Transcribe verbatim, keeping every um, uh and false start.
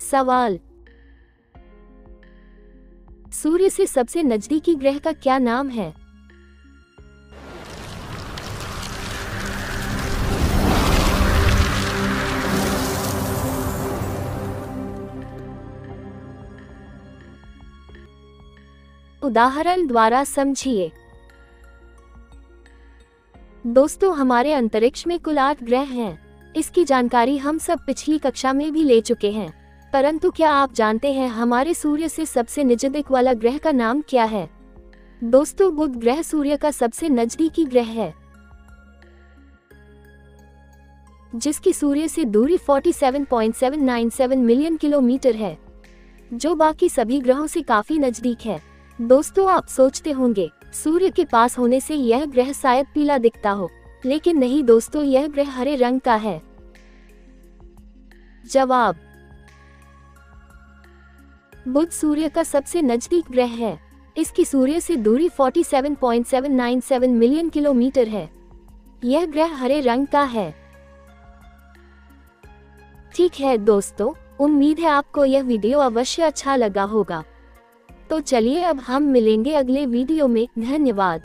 सवाल, सूर्य से सबसे नजदीकी ग्रह का क्या नाम है? उदाहरण द्वारा समझिए। दोस्तों, हमारे अंतरिक्ष में कुल आठ ग्रह हैं। इसकी जानकारी हम सब पिछली कक्षा में भी ले चुके हैं, परंतु क्या आप जानते हैं हमारे सूर्य से सबसे नजदीक वाला ग्रह का नाम क्या है? दोस्तों, बुध ग्रह सूर्य का सबसे नजदीकी ग्रह है, जिसकी सूर्य से दूरी सैंतालीस पॉइंट सात नौ सात मिलियन किलोमीटर है, जो बाकी सभी ग्रहों से काफी नजदीक है। दोस्तों, आप सोचते होंगे सूर्य के पास होने से यह ग्रह शायद पीला दिखता हो, लेकिन नहीं दोस्तों, यह ग्रह हरे रंग का है। जवाब, बुध सूर्य का सबसे नजदीक ग्रह है। इसकी सूर्य से दूरी सैंतालीस पॉइंट सात नौ सात मिलियन किलोमीटर है। यह ग्रह हरे रंग का है। ठीक है दोस्तों, उम्मीद है आपको यह वीडियो अवश्य अच्छा लगा होगा। तो चलिए अब हम मिलेंगे अगले वीडियो में। धन्यवाद।